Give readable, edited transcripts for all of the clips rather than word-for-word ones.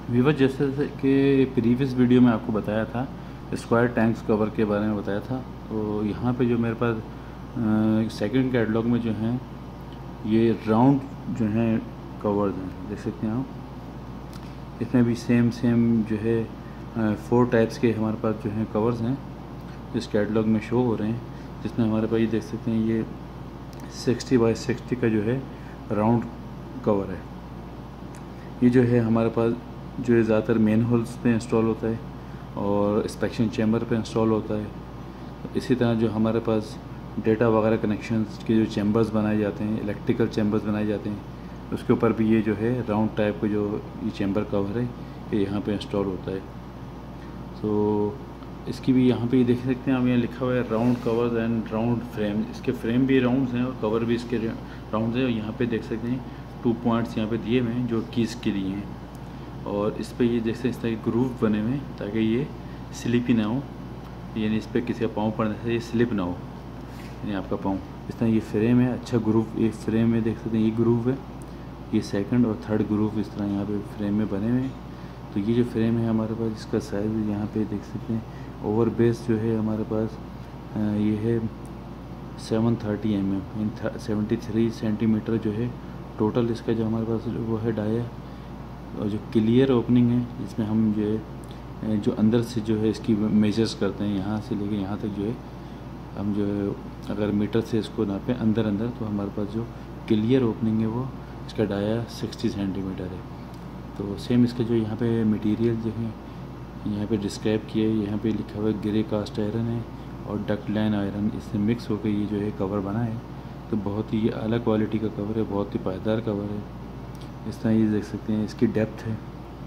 Weaver जैसे कि previous video में आपको बताया था, स्क्वायर टैंक्स कवर के बारे में बताया था। तो यहाँ पे जो मेरे पास सेकंड कैटलॉग में जो हैं ये राउंड जो हैं कवर्स हैं, देख सकते हैं आप। इसमें भी सेम जो है 4 टाइप्स के हमारे पास जो हैं कवर्स हैं इस कैटलॉग में शो हो रहे हैं, जिसमें हमारे पास ये देख सकते हैं ये 60 बाई 60 का जो है राउंड कवर है। ये जो है हमारे पास जो है ज़्यादातर मेन होल्स पे इंस्टॉल होता है और इंस्पेक्शन चैम्बर पे इंस्टॉल होता है। इसी तरह जो हमारे पास डेटा वगैरह कनेक्शंस के जो चैम्बर्स बनाए जाते हैं, इलेक्ट्रिकल चैम्बर्स बनाए जाते हैं, उसके ऊपर भी ये जो है राउंड टाइप का जो ये चैम्बर कवर है ये यहाँ पे इंस्टॉल होता है। तो इसकी भी यहाँ पे देख सकते हैं आप, यहाँ लिखा हुआ है round covers and round frame. इसके फ्रेम भी राउंड हैं और कवर भी इसके राउंड हैं। और यहाँ पे देख सकते हैं 2 पॉइंट्स यहाँ पे दिए हुए हैं जो कीज़ के लिए हैं। और इस पर ये जैसे इस तरह के ग्रूव बने हुए हैं ताकि ये स्लिप ही ना हो, यानी इस पर किसी का पाँव पड़ने से ये स्लिप ना हो, यानी आपका पाँव। इस तरह ये फ्रेम है, अच्छा ग्रूव ये फ्रेम है, देख सकते हैं ये ग्रूव है, ये सेकंड और थर्ड ग्रूव इस तरह यहाँ पे फ्रेम में बने हुए हैं। तो ये जो फ्रेम है हमारे पास, इसका साइज़ यहाँ पे देख सकते हैं। ओवर बेस जो है हमारे पास ये है 730 mm, 73 सेंटीमीटर जो है टोटल इसका जो हमारे पास वो है डाया। और जो क्लियर ओपनिंग है जिसमें हम जो है जो अंदर से जो है इसकी मेजर्स करते हैं, यहाँ से लेके यहाँ तक जो है हम जो है अगर मीटर से इसको नापें अंदर तो हमारे पास जो क्लियर ओपनिंग है वो इसका डाया 60 सेंटीमीटर है। तो सेम इसका जो यहाँ पे मटेरियल जो है यहाँ पे डिस्क्राइब किया है, यहाँ पे लिखा हुआ है ग्रे कास्ट आयरन है और डक्ट लाइन आयरन, इससे मिक्स होकर ये जो है कवर बना है। तो बहुत ही अलग क्वालिटी का कवर है, बहुत ही पायदार कवर है। इस तरह ये देख सकते हैं इसकी डेप्थ है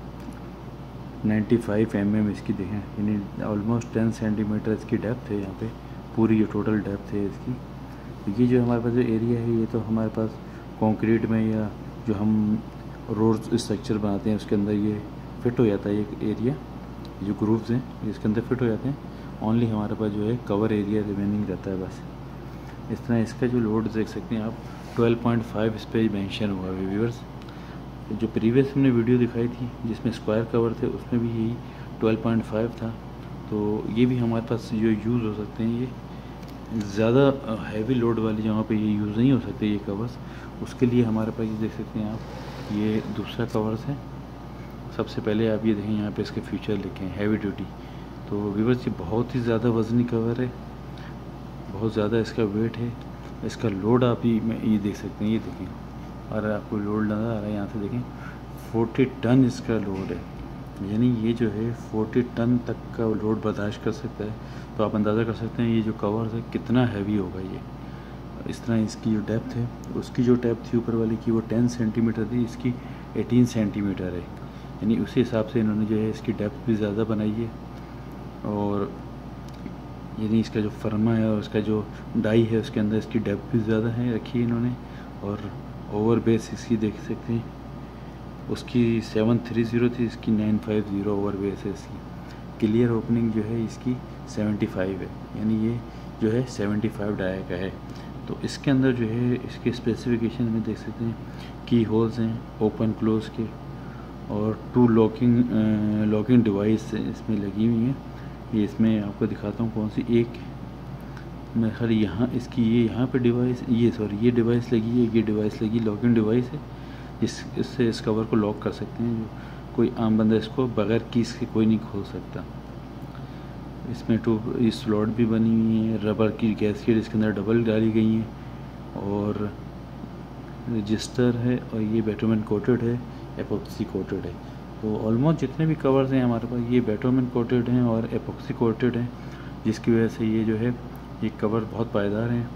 95 mm इसकी, देखें यानी ऑलमोस्ट 10 सेंटीमीटर इसकी डेप्थ है यहाँ पे, पूरी जो टोटल डेप्थ है इसकी। तो ये जो हमारे पास जो एरिया है ये तो हमारे पास कंक्रीट में या जो हम रोड स्ट्रक्चर बनाते हैं उसके अंदर ये फिट हो जाता है। ये एरिया जो ग्रूव्स हैं इसके अंदर फिट हो जाते हैं। ओनली हमारे पास जो है कवर एरिया रिमेनिंग रहता है बस। इस तरह इसका जो लोड देख सकते हैं आप 12.5 इस पर मेंशन हुआ है व्यूअर्स। जो प्रीवियस हमने वीडियो दिखाई थी जिसमें स्क्वायर कवर थे उसमें भी यही 12.5 था। तो ये भी हमारे पास जो यूज़ हो सकते हैं, ये ज़्यादा हैवी लोड वाली जगह पे ये यूज़ नहीं हो सकते ये कवर्स। उसके लिए हमारे पास ये देख सकते हैं आप, ये दूसरा कवर्स है। सबसे पहले आप ये देखें यहाँ पे इसके फीचर लिखे हैं हैवी ड्यूटी। तो व्यूअर्स ये बहुत ही ज़्यादा वज़नी कवर है, बहुत ज़्यादा इसका वेट है। इसका लोड आप ये देख सकते हैं, ये देखें, और आपको लोड नज़र आ रहा है यहाँ से देखें 40 टन इसका लोड है, यानी ये जो है 40 टन तक का लोड बर्दाश्त कर सकता है। तो आप अंदाज़ा कर सकते हैं ये जो कवर है कितना हैवी होगा ये। इस तरह इसकी जो डेप्थ है, उसकी जो डेप्थ थी ऊपर वाली की वो 10 सेंटीमीटर थी, इसकी 18 सेंटीमीटर है, यानी उसी हिसाब से इन्होंने जो है इसकी डेप्थ भी ज़्यादा बनाई है। और यानी इसका जो फर्मा है और इसका जो डाई है उसके अंदर इसकी डेप्थ भी ज़्यादा है रखी है इन्होंने। और ओवर बेस इसकी देख सकते हैं, उसकी 730 थी, इसकी 950 ओवर बेस है इसकी। क्लियर ओपनिंग जो है इसकी 75 है, यानी ये जो है 75 डाया का है। तो इसके अंदर जो है इसके स्पेसिफिकेशन में देख सकते हैं की होल्स हैं ओपन क्लोज के, और 2 लॉकिंग डिवाइस इसमें लगी हुई हैं। ये इसमें आपको दिखाता हूँ कौन सी, एक मैं खाली यहाँ इसकी ये यहाँ पे डिवाइस, ये डिवाइस लगी है, ये डिवाइस लगी लॉकिंग डिवाइस है, इससे इस कवर को लॉक कर सकते हैं। जो कोई आम बंदा इसको बगैर कीज़ के कोई नहीं खोल सकता। इसमें 2 स्लॉट भी बनी हुई है, रबर की गैसकेट इसके अंदर डबल डाली गई हैं, और रजिस्टर है, और ये बेटोमेंट कोटेड है, एपॉक्सी कोटेड है। तो ऑलमोस्ट जितने भी कवर्स हैं हमारे पास ये बेटोमेंट कोटेड हैं और एपॉक्सी कोटेड हैं, जिसकी वजह से ये जो है ये कवर बहुत पायदार हैं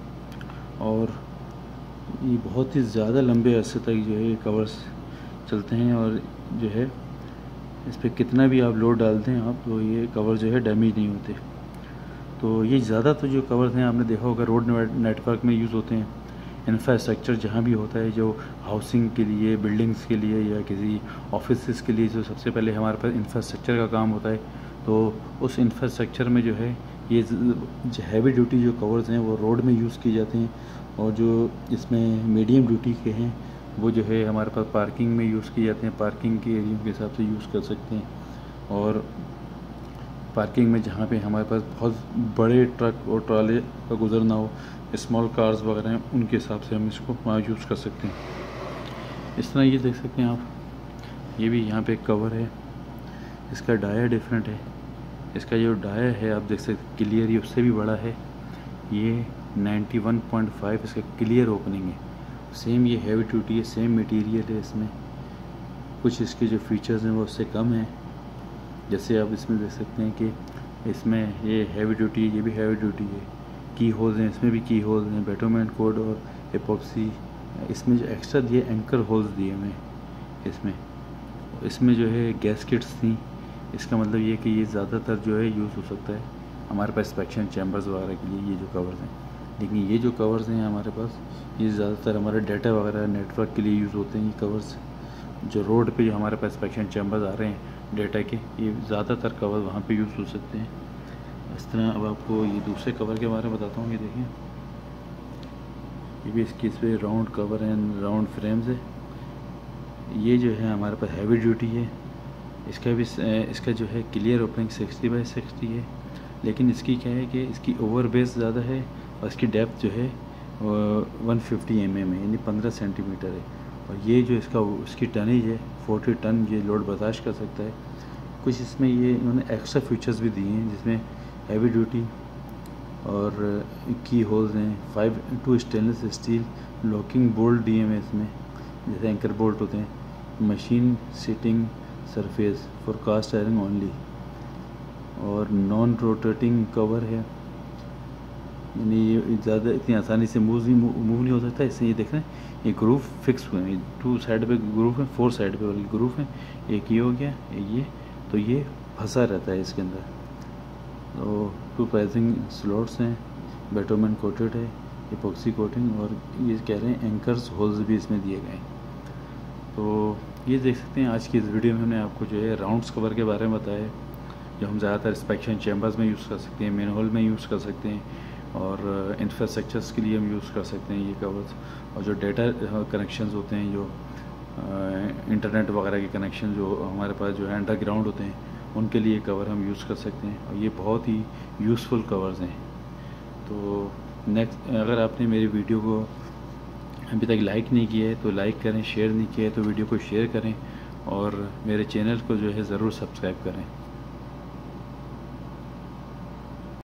और ये बहुत ही ज़्यादा लंबे अरसे तक जो है ये कवर्स चलते हैं। और जो है इस पर कितना भी आप लोड डालते हैं आप, तो ये कवर जो है डैमेज नहीं होते। तो ये ज़्यादा तो जो कवर्स हैं आपने देखा होगा रोड नेटवर्क में यूज़ होते हैं। इंफ्रास्ट्रक्चर जहाँ भी होता है, जो हाउसिंग के लिए, बिल्डिंग्स के लिए या किसी ऑफिस के लिए, जो सबसे पहले हमारे पास इंफ्रास्ट्रक्चर का काम होता है, तो उस इंफ्रास्ट्रक्चर में जो है ये हैवी ड्यूटी जो कवर्स हैं वो रोड में यूज़ किए जाते हैं। और जो इसमें मीडियम ड्यूटी के हैं वो जो है हमारे पास पार्किंग में यूज़ किए जाते हैं, पार्किंग के एरिया के हिसाब से यूज़ कर सकते हैं। और पार्किंग में जहाँ पे हमारे पास बहुत बड़े ट्रक और ट्राले का गुजरना हो, स्मॉल कार्स वगैरह हैं, उनके हिसाब से हम इसको वहाँ यूज़ कर सकते हैं। इस तरह ये देख सकते हैं आप, ये भी यहाँ पे कवर है, इसका डाया डिफरेंट है। इसका जो डाया है आप देख सकते क्लियर, ये उससे भी बड़ा है। ये 91.5 इसका क्लियर ओपनिंग है। सेम ये हैवी ड्यूटी है, सेम मटेरियल है। इसमें कुछ इसके जो फीचर्स हैं वो उससे कम हैं। जैसे आप इसमें देख सकते हैं कि इसमें ये हैवी ड्यूटी है, ये भी हैवी ड्यूटी है। की होल्स हैं, इसमें भी की होल्स हैं, बेटोमेंट कोड और एपॉक्सी। इसमें जो एक्स्ट्रा दिए एंकर होल्स दिए हुए इसमें जो है गैस्केट्स थी। इसका मतलब ये कि ये ज़्यादातर जो है यूज़ हो सकता है हमारे पास इंस्पेक्शन चैम्बर्स वगैरह के लिए, ये जो कवर्स हैं। लेकिन ये जो कवर्स हैं हमारे पास, ये ज़्यादातर हमारे डाटा वगैरह नेटवर्क के लिए यूज़ होते हैं। ये कवर्स जो रोड पे जो हमारे पास इंस्पेक्शन चैम्बर्स आ रहे हैं डाटा के, ये ज़्यादातर कवर वहाँ पे यूज़ हो सकते हैं। इस तरह अब आपको ये दूसरे कवर के बारे में बताता हूँ। ये देखिए, ये भी इसकी इस पर round cover and round frames है। ये जो है हमारे पास हैवी ड्यूटी है। इसका जो है क्लियर ओपनिंग 60/60 है। लेकिन इसकी क्या है कि इसकी ओवर बेस ज़्यादा है और इसकी डेप्थ जो है 150 mm है, यानी 15 सेंटीमीटर है। और ये जो इसकी टनेज है 40 टन, ये लोड बर्दाश्त कर सकता है। कुछ इसमें ये इन्होंने एक्स्ट्रा फीचर्स भी दिए हैं, जिसमें हैवी ड्यूटी और की होल्स हैं, 5 स्टेनलेस स्टील लॉकिंग बोल्ट दिए हैं इसमें, जैसे एंकर बोल्ट होते हैं। Machine sitting surface for cast iron only, और नॉन रोटेटिंग कवर है, यानी ये ज़्यादा इतनी आसानी से मूव नहीं हो सकता। इससे ये देख रहे हैं ये ग्रूव फिक्स हुए हैं, 2 साइड पे ग्रूव है, 4 साइड पे वाली ग्रूव है। एक ये हो गया, ये तो ये फंसा रहता है इसके अंदर। तो 2 प्राइसिंग स्लॉट्स हैं, बेटोमेंट कोटेड है, एपॉक्सी कोटिंग, और ये कह रहे हैं एंकर्स होल्स भी इसमें दिए गए हैं। तो ये देख सकते हैं आज की इस वीडियो में हमने आपको जो है राउंड्स कवर के बारे में बताया, जो हम ज़्यादातर इंस्पेक्शन चैम्बर्स में यूज़ कर सकते हैं, मेन होल में यूज़ कर सकते हैं, और इंफ्रास्ट्रक्चर्स के लिए हम यूज़ कर सकते हैं ये कवर्स। और जो डेटा कनेक्शंस होते हैं, जो इंटरनेट वगैरह के कनेक्शन जो हमारे पास जो है अंडरग्राउंड होते हैं, उनके लिए कवर हम यूज़ कर सकते हैं। और ये बहुत ही यूज़फुल कवर्स हैं। तो नेक्स्ट, अगर आपने मेरी वीडियो को अभी तक लाइक नहीं किया है तो लाइक करें, शेयर नहीं किया है तो वीडियो को शेयर करें, और मेरे चैनल को जो है ज़रूर सब्सक्राइब करें।